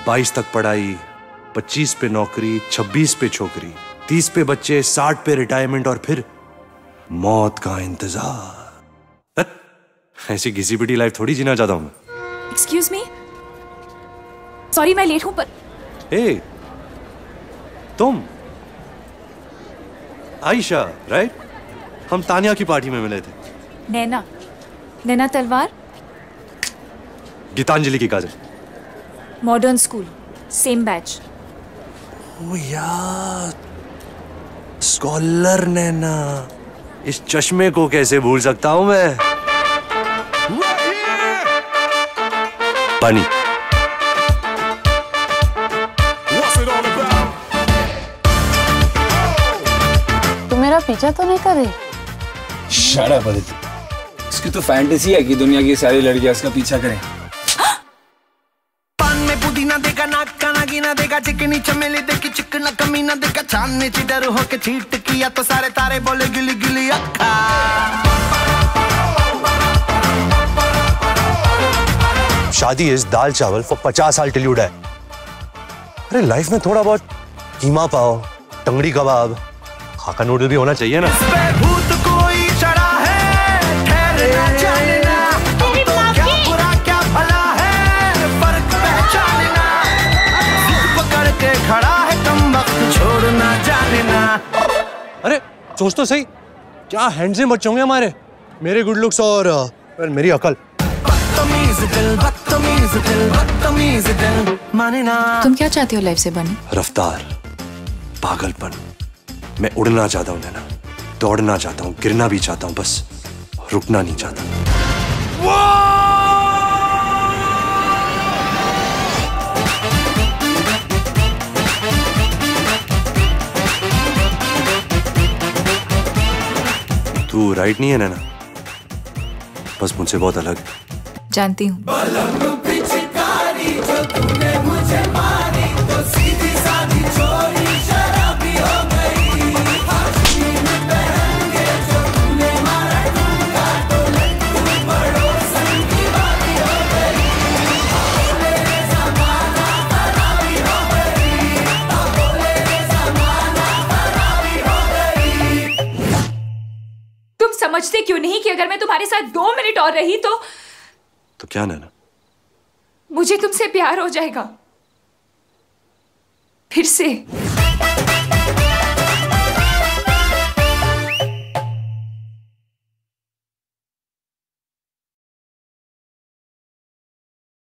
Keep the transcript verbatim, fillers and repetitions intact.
बाईस तक पढ़ाई, पच्चीस पे नौकरी, छब्बीस पे छोकरी, तीस पे बच्चे, साठ पे रिटायरमेंट और फिर मौत का इंतजार। ऐसी घिसी पिटी लाइफ थोड़ी जीना चाहता हूं मैं। एक्सक्यूज मी, सॉरी मैं लेट हूं पर। ए, तुम आयशा राइट? हम तानिया की पार्टी में मिले थे। नैना, नैना तलवार, गीतांजलि की Kajal. Modern School, same batch. ओ यार, स्कॉलर नैना, इस चश्मे को कैसे भूल सकता हूं मैं। पानी। तू मेरा पीछा तो नहीं कर रही? Shut up Aditi. इसकी तो फैंटेसी है कि दुनिया की सारी लड़कियां इसका पीछा करें। पान में पुदीना देखा, नाक का नागिना देखा, चिकनी चमेली देखी, चिकना कमीना देखा, छानने चिडर होके चीट किया तो सारे तारे बोले गिली गिली अक्खा। शादी इज दाल चावल फॉर पचास साल टिल यू डाई। अरे लाइफ में थोड़ा बहुत कीमा पाव, टंगड़ी कबाब, खाका नूडल भी होना चाहिए ना। भूत कोई चढ़ा है, ठहरना जानना, तो क्या बुरा क्या भला है, फर्क पहचानना, पकड़ के खड़ा है कम वक्त छोड़ना जानना। अरे सोच तो सही, क्या हैंडसम बच्चे होंगे हमारे, मेरे गुड लुक्स और uh, मेरी अकल। तुम क्या चाहती हो लाइफ से बने? रफ्तार, पागलपन। मैं उड़ना चाहता हूं नैना, दौड़ना चाहता हूं, गिरना भी चाहता हूं, बस रुकना नहीं चाहता। तू राइट नहीं है नैना, बस मुझसे बहुत अलग। जानती हूँ। तुम समझते क्यों नहीं कि अगर मैं तुम्हारे साथ दो मिनट और रही तो तो क्या नैना? मुझे तुमसे प्यार हो जाएगा फिर से।